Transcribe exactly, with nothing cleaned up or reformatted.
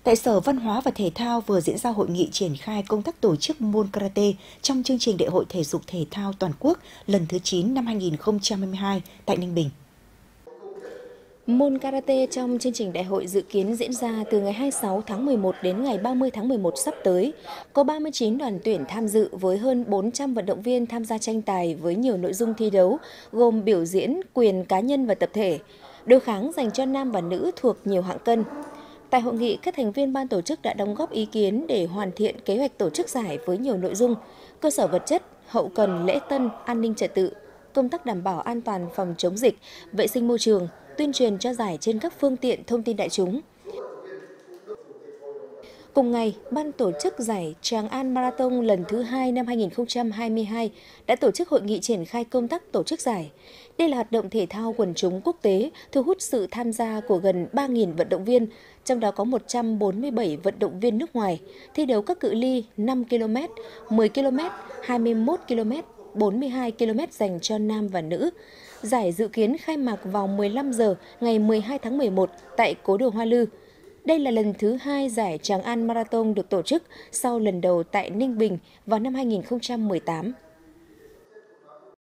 Tại Sở Văn hóa và Thể thao vừa diễn ra hội nghị triển khai công tác tổ chức môn karate trong chương trình Đại hội Thể dục Thể thao Toàn quốc lần thứ chín năm hai nghìn không trăm hai mươi hai tại Ninh Bình. Môn karate trong chương trình đại hội dự kiến diễn ra từ ngày hai mươi sáu tháng mười một đến ngày ba mươi tháng mười một sắp tới. Có ba mươi chín đoàn tuyển tham dự với hơn bốn trăm vận động viên tham gia tranh tài với nhiều nội dung thi đấu, gồm biểu diễn, quyền cá nhân và tập thể, đối kháng dành cho nam và nữ thuộc nhiều hạng cân. Tại hội nghị, các thành viên ban tổ chức đã đóng góp ý kiến để hoàn thiện kế hoạch tổ chức giải với nhiều nội dung: cơ sở vật chất, hậu cần, lễ tân, an ninh trật tự, công tác đảm bảo an toàn phòng chống dịch, vệ sinh môi trường, tuyên truyền cho giải trên các phương tiện thông tin đại chúng. Cùng ngày, Ban tổ chức giải Tràng An Marathon lần thứ hai năm hai nghìn không trăm hai mươi hai đã tổ chức hội nghị triển khai công tác tổ chức giải. Đây là hoạt động thể thao quần chúng quốc tế, thu hút sự tham gia của gần ba nghìn vận động viên, trong đó có một trăm bốn mươi bảy vận động viên nước ngoài, thi đấu các cự ly năm ki lô mét, mười ki lô mét, hai mươi mốt ki lô mét, bốn mươi hai ki lô mét dành cho nam và nữ. Giải dự kiến khai mạc vào mười lăm giờ ngày mười hai tháng mười một tại Cố đô Hoa Lư. Đây là lần thứ hai giải Tràng An Marathon được tổ chức sau lần đầu tại Ninh Bình vào năm hai nghìn không trăm mười tám.